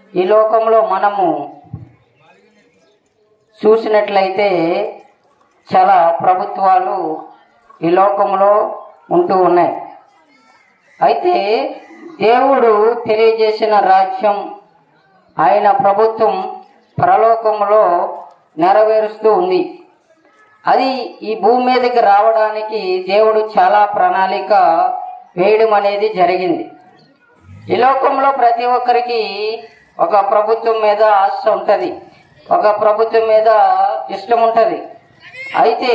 ఈ లోకంలో మనము చూసినట్లయితే చాలా ప్రభుత్వాలు ఈ లోకంలో ఉంటూ ఉన్నాయి. అయితే దేవుడు తెలియజేసిన రాజ్యం, ఆయన ప్రభుత్వం పరలోకంలో నెరవేరుస్తూ ఉంది. అది ఈ భూమి మీదకి రావడానికి దేవుడు చాలా ప్రణాళిక వేయడం అనేది జరిగింది. ఈ లోకంలో ప్రతి ఒక్కరికి ఒక ప్రభుత్వం మీద ఆశ ఉంటుంది, ఒక ప్రభుత్వం మీద ఇష్టం ఉంటుంది. అయితే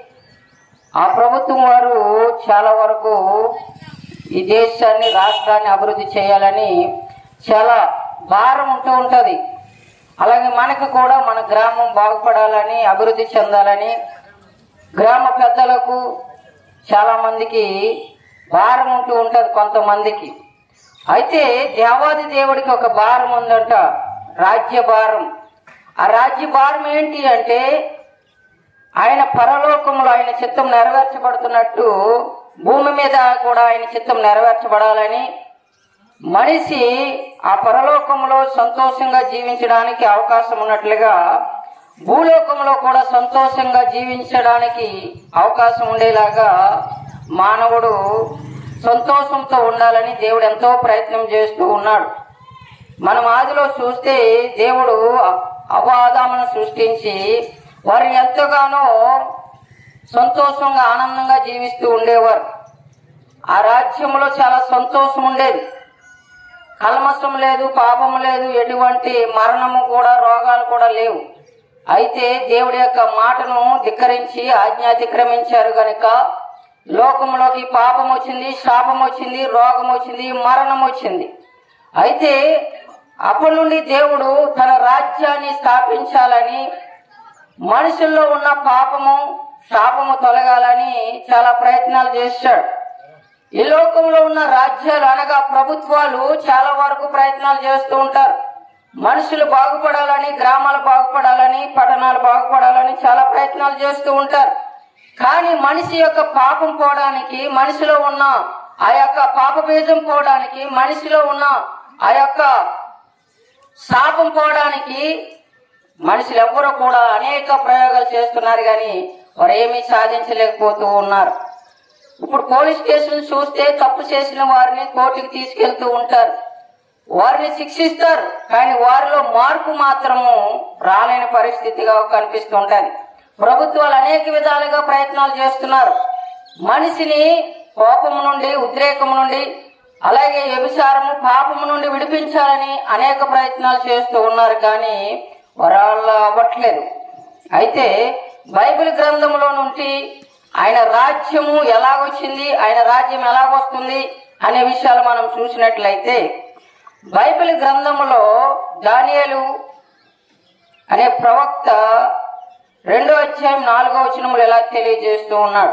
ఆ ప్రభుత్వం వారు చాలా వరకు ఈ దేశాన్ని, రాష్ట్రాన్ని అభివృద్ధి చేయాలని చాలా భారం ఉంటూ ఉంటుంది. అలాగే మనకు కూడా మన గ్రామం బాగుపడాలని, అభివృద్ధి చెందాలని గ్రామ పెద్దలకు చాలా మందికి భారం ఉంటూ ఉంటుంది కొంతమందికి. అయితే దేవాది దేవుడికి ఒక భారం ఉందంట, రాజ్య భారం. ఆ రాజ్య భారం ఏంటి అంటే ఆయన పరలోకంలో ఆయన చిత్తం నెరవేర్చబడుతున్నట్టు భూమి మీద కూడా ఆయన చిత్తం నెరవేర్చబడాలని, మనిషి ఆ పరలోకంలో సంతోషంగా జీవించడానికి అవకాశం ఉన్నట్లుగా భూలోకంలో కూడా సంతోషంగా జీవించడానికి అవకాశం ఉండేలాగా మానవుడు సంతోషంతో ఉండాలని దేవుడు ఎంతో ప్రయత్నం చేస్తూ ఉన్నాడు. మనం ఆదిలో చూస్తే దేవుడు అవ్వ-ఆదామును సృష్టించి వారు ఎంతగానో సంతోషంగా ఆనందంగా జీవిస్తూ ఉండేవారు. ఆ రాజ్యంలో చాలా సంతోషం ఉండేది, కల్మషం లేదు, పాపం లేదు, ఎటువంటి మరణము కూడా, రోగాలు కూడా లేవు. అయితే దేవుడి యొక్క మాటను ధిక్కరించి ఆజ్ఞాతిక్రమించారు గనుక లోకంలోకి పాపం వచ్చింది, శాపం వచ్చింది, రోగం వచ్చింది, మరణం వచ్చింది. అయితే అప్పటి నుండి దేవుడు తన రాజ్యాన్ని స్థాపించాలని, మనుషుల్లో ఉన్న పాపము శాపము తొలగాలని చాలా ప్రయత్నాలు చేశాడు. ఈ లోకంలో ఉన్న రాజ్యాలు అనగా ప్రభుత్వాలు చాలా వరకు ప్రయత్నాలు చేస్తూ ఉంటారు. మనుషులు బాగుపడాలని, గ్రామాలు బాగుపడాలని, పట్టణాలు బాగుపడాలని చాలా ప్రయత్నాలు చేస్తూ ఉంటారు. కానీ మనిషి యొక్క పాపం పోవడానికి, మనిషిలో ఉన్న ఆ యొక్క పాప బీజం పోవడానికి, మనిషిలో ఉన్న ఆ యొక్క శాపం పోవడానికి మనుషులు ఎవ్వరూ కూడా అనేక ప్రయోగాలు చేస్తున్నారు, కానీ వారు ఏమీ సాధించలేకపోతూ ఉన్నారు. ఇప్పుడు పోలీస్ స్టేషన్ చూస్తే తప్పు చేసిన వారిని కోర్టుకి తీసుకెళ్తూ ఉంటారు, వారిని శిక్షిస్తారు, కానీ వారిలో మార్పు మాత్రము రాలేని పరిస్థితిగా కనిపిస్తూ ఉంటది. ప్రభుత్వాలు అనేక విధాలుగా ప్రయత్నాలు చేస్తున్నారు, మనిషిని కోపము నుండి, ఉద్రేకము నుండి, అలాగే వ్యభిచారము, పాపము నుండి విడిపించాలని అనేక ప్రయత్నాలు చేస్తూ ఉన్నారు, కానీ వరాళ్ళు అవ్వట్లేదు. అయితే బైబిల్ గ్రంథంలో నుండి ఆయన రాజ్యము ఎలాగొచ్చింది, ఆయన రాజ్యం ఎలాగొస్తుంది అనే విషయాలు మనం చూసినట్లయితే బైబిల్ గ్రంథములో దానియేలు అనే ప్రవక్త 2వ అధ్యాయం 4వ వచనములు ఎలా తెలియజేస్తూ ఉన్నాడు.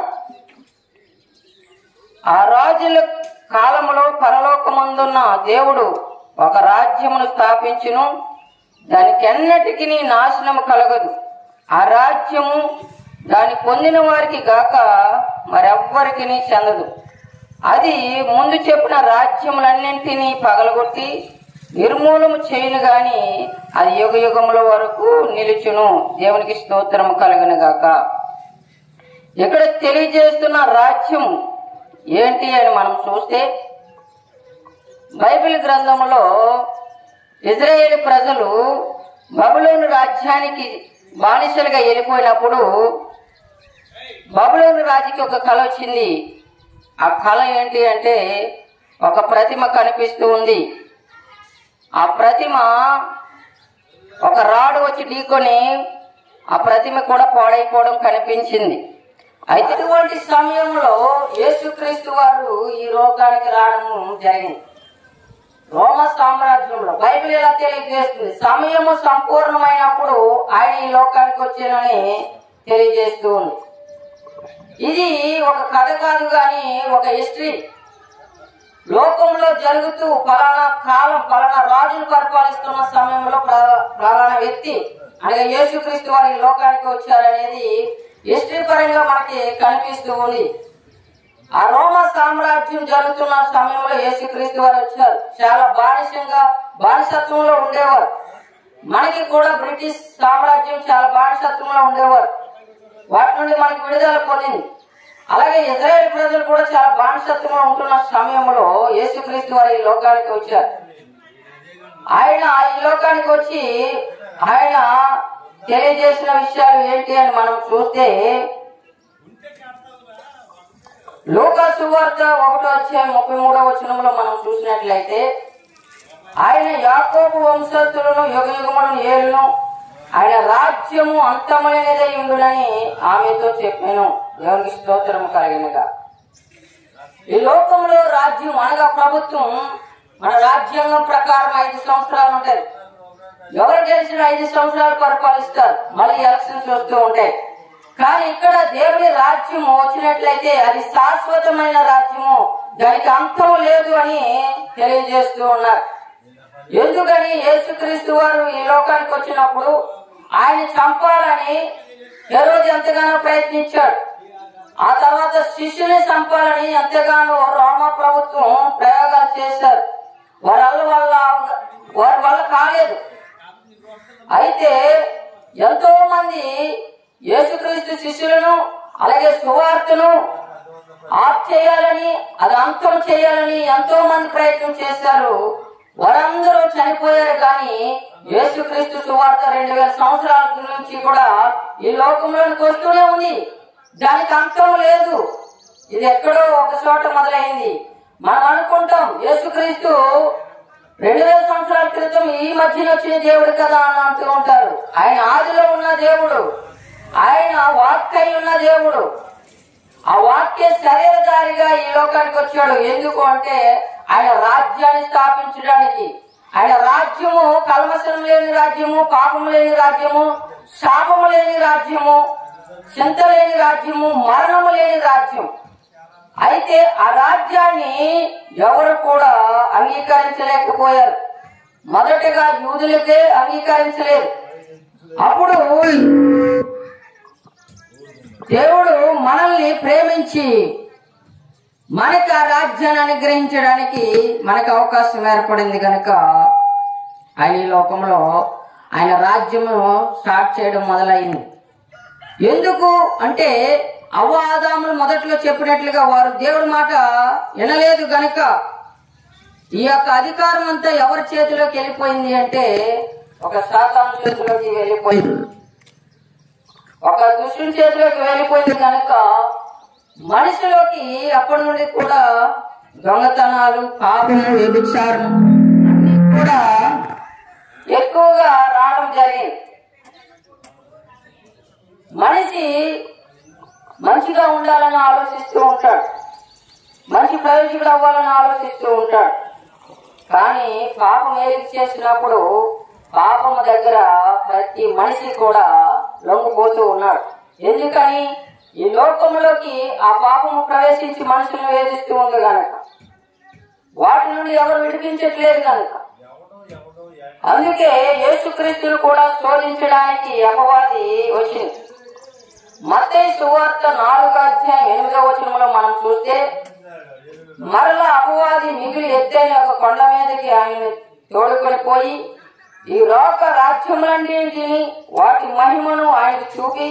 ఆ రాజుల కాలములో పరలోకమందున్న దేవుడు ఒక రాజ్యమును స్థాపించును, దానికెన్నటికి నాశనము కలగదు. ఆ రాజ్యము దాన్ని పొందిన వారికి గాక మరెవ్వరికి చెందదు. అది ముందు చెప్పిన రాజ్యములన్నింటినీ పగలగొట్టి నిర్మూలము చేయును గాని అది యుగ యుగముల వరకు నిలుచును. దేవునికి స్తోత్రము కలుగును గాక. ఇక్కడ తెలియజేస్తున్న రాజ్యం ఏంటి అని మనం చూస్తే బైబిల్ గ్రంథంలో ఇజ్రాయేలు ప్రజలు బబులోను రాజ్యానికి బానిసలుగా వెళ్ళిపోయినప్పుడు బబులోను రాజుకి ఒక కళ వచ్చింది. ఆ కళ ఏంటి అంటే ఒక ప్రతిమ కనిపిస్తూ ఉంది. ఆ ప్రతిమ ఒక రాడు వచ్చి ఢీకొని ఆ ప్రతిమ కూడా పాడైపోవడం కనిపించింది. అయితే ఇటువంటి సమయంలో యేసుక్రీస్తు వారు ఈ లోకానికి రావడం జరిగింది. రోమ సామ్రాజ్యంలో బైబిల్ ఎలా తెలియజేస్తుంది, సమయము సంపూర్ణమైనప్పుడు ఆయన ఈ లోకానికి వచ్చానని తెలియజేస్తూ ఉంది. ఇది ఒక కథ కాదు గాని ఒక హిస్టరీ. లోకంలో జరుగుతూ పలానా కాలం, పలానా రాజులు పరిపాలిస్తున్న సమయంలో పలానా వ్యక్తి అనగా యేసుక్రీస్తు వారి లోకానికి వచ్చారనేది హిస్టరీ పరంగా మనకి కనిపిస్తూ ఉంది. ఆ రోమ సామ్రాజ్యం జరుగుతున్న సమయంలో యేసుక్రీస్తు వారు వచ్చారు. చాలా బానిసంగా బానిసత్వంలో ఉండేవారు. మనకి కూడా బ్రిటిష్ సామ్రాజ్యం చాలా బానిసత్వంలో ఉండేవారు. వాటి నుండి మనకి విడుదల పొందింది. అలాగే ఇజ్రాయేల్ ప్రజలు కూడా చాలా బానిసత్వంలో ఉంటున్న సమయంలో యేసుక్రీస్తు వారు ఈ లోకానికి వచ్చారు. ఆయన ఈ లోకానికి వచ్చి ఆయన తెలియజేసిన విషయాలు ఏంటి అని మనం చూస్తే, లూకా సువార్త 1:33 మనం చూసినట్లయితే, ఆయన యాకోబు వంశస్థులను యుగయుగములను ఏలును, ఆయన రాజ్యము అంతమైనదై ఉండునని ఆమెతో చెప్పాను. దేవునికి స్తోత్రం కలిగినగా. ఈ లోకంలో రాజ్యం అనగా ప్రభుత్వం మన రాజ్యాంగం ప్రకారం 5 సంవత్సరాలు ఉంటాయి. ఎవరు గెలిచిన 5 సంవత్సరాలు పరిపాలిస్తారు. మళ్ళీ ఎలక్షన్స్ వస్తూ ఉంటాయి. కానీ ఇక్కడ దేవుని రాజ్యము వచ్చినట్లయితే అది శాశ్వతమైన రాజ్యము, దానికి అంతము లేదు అని తెలియజేస్తూ ఉన్నారు. ఎందుకని యేసుక్రీస్తు వారు ఈ లోకానికి వచ్చినప్పుడు ఆయన చంపాలని హెరోదు ఎంతగానో ప్రయత్నించాడు. ఆ తర్వాత శిష్యుని చంపాలని ఎంతగానో రోమా ప్రభుత్వం ప్రయోగాలు చేశారు. వారి వల్ల కాలేదు. అయితే ఎంతో మంది యేసుక్రీస్తు శిష్యులను అలాగే సువార్తను ఆఫ్ చేయాలని, అది అంతం చేయాలని ఎంతో మంది ప్రయత్నం చేశారు. వారందరూ చనిపోయారు. కానీ యేసుక్రీస్తు సువార్త 2000 సంవత్సరాల నుంచి కూడా ఈ లోకంలోనికి వస్తూనే ఉంది. దానికి అంతం లేదు. ఇది ఎక్కడో ఒక చోట మొదలైంది. మనం అనుకుంటాం యేసుక్రీస్తు 2000 సంవత్సరాల క్రితం ఈ మధ్యన వచ్చిన దేవుడు కదా అని అంటూ ఉంటారు. ఆయన ఆదిలో ఉన్న దేవుడు, ఆయన వాక్కై ఉన్న దేవుడు. ఆ వాక్య శరీరధారిగా ఈ లోకానికి వచ్చాడు. ఎందుకు అంటే ఆయన రాజ్యాన్ని స్థాపించడానికి. ఆయన రాజ్యము కల్మషం లేని రాజ్యము, పాపము లేని రాజ్యము, శాపము లేని రాజ్యము, చింత లేని రాజ్యము, మరణము లేని రాజ్యం. అయితే ఆ రాజ్యాన్ని ఎవరు కూడా అంగీకరించలేకపోయారు. మొదటగా యూదులకే అంగీకరించలేదు. అప్పుడు దేవుడు మనల్ని ప్రేమించి మనకి ఆ రాజ్యాన్ని అనుగ్రహించడానికి మనకు అవకాశం ఏర్పడింది కనుక ఆయన ఈ లోకంలో ఆయన రాజ్యము స్టార్ట్ చేయడం మొదలైంది. ఎందుకు అంటే అవ్వ ఆదాములు మొదట్లో చెప్పినట్లుగా వారు దేవుడి మాట వినలేదు గనుక ఈ యొక్క అధికారం అంతా ఎవరి చేతిలోకి వెళ్ళిపోయింది అంటే ఒక సాతాను చేతిలోకి వెళ్ళిపోయింది, ఒక దుష్టుని చేతిలోకి వెళ్ళిపోయింది. కనుక మనిషిలోకి అప్పటి నుండి కూడా దొంగతనాలు, పాపము, వ్యభిచారం అన్ని కూడా ఎక్కువగా రావడం జరిగింది. మనిషి మంచిగా ఉండాలని ఆలోచిస్తూ ఉంటాడు, మంచి ప్రయోజకుడు అవ్వాలని ఆలోచిస్తూ ఉంటాడు. కానీ పాపం ఏది చేసినప్పుడు పాపము దగ్గర ప్రతి మనిషి కూడా లొంగిపోతూ ఉన్నాడు. ఎందుకని ఈ లోకంలోకి ఆ పాపము ప్రవేశించి మనుషులను వేధిస్తూ ఉంది కనుక, వాటి నుండి ఎవరు విడిపించట్లేదు కనుక. అందుకే యేసుక్రీస్తును కూడా శోధించడానికి అపవాది వచ్చింది. మత్తయి సువార్త 4:8 మనం చూస్తే, మరలా అపవాది మిగిలి ఎత్తైన ఒక కొండ మీదకి ఆయన తోడుకొని పోయి ఈ లోక రాజ్యములన్నింటినీ వాటి మహిమను ఆయనకు చూపి,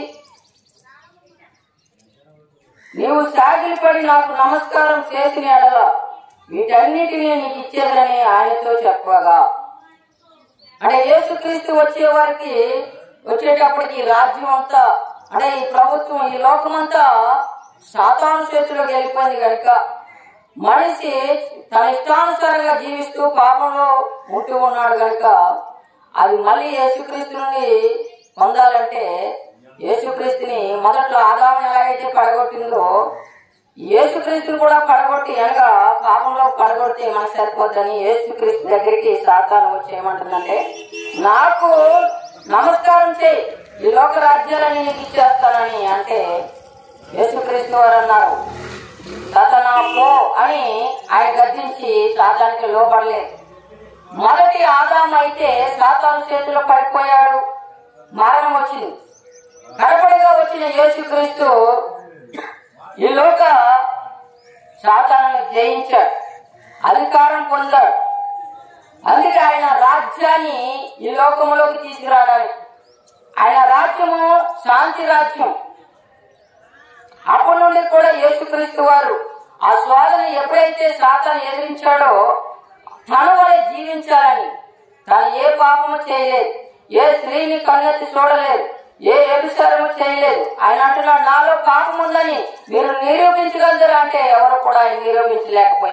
నీవు సాగిలిపడి నాకు నమస్కారం చేసిన ఎడల వీటన్నిటినీ నీకు ఇచ్చేదని ఆయనతో చెప్పగా, అంటే యేసుక్రీస్తు వచ్చేటప్పటికి ఈ రాజ్యం అంతా, అంటే ఈ ప్రభుత్వం, ఈ లోకమంతా సాతాను చేతిలోకి వెళ్ళిపోయింది కనుక మనిషి తన ఇష్టానుసారంగా జీవిస్తూ పాపంలో ఉంటూ ఉన్నాడు కనుక అది మళ్ళీ యేసుక్రీస్తు నుండి పొందాలంటే యేసుక్రీస్తుని మొదట్లో ఆదాముని ఎలాగైతే పడగొట్టిందో యేసుక్రీస్తుని కూడా పడగొట్టి అనగా పాపంలో పడగొడితే మనకు సరిపోద్దని యేసుక్రీస్తు దగ్గరికి సాతాను వచ్చి ఏమంటుందంటే, నాకు నమస్కారం చేయి, ఈ లోక రాజ్యాలని నీకు ఇచ్చేస్తానని. అంటే యేసుక్రీస్తు వారు అన్నారు, సాతానా పో అని ఆయన గద్దించి సాతానికి లోపడలేదు. మొదటి ఆదాము అయితే సాతాను చేతిలో పడిపోయాడు, మరణం వచ్చింది. కడపడిగా వచ్చిన యేసుక్రీస్తు ఈ లోక సాతాను జయించాడు, అధికారం పొందాడు. అందుకే ఆయన రాజ్యాన్ని ఈ లోకంలోకి తీసుకురావడానికి. ఆయన రాజ్యము శాంతి రాజ్యం. అప్పటి నుండి కూడా యేసుక్రీస్తు వారు ఆ శోధన ఎప్పుడైతే సాతాను ఎదిరించాడో తన వలె జీవించాలని, తను ఏ పాపము చేయలేదు, ఏ స్త్రీని కన్నెత్తి చూడలేదు, ఏ వ్యభిచారము చేయలేదు. ఆయన అంటున్నాడు, నాలో పాపం ఉందని మీరు నిరూపించగలరా అంటే ఎవరు కూడా ఆయన నిరూపించలేకపోయారు.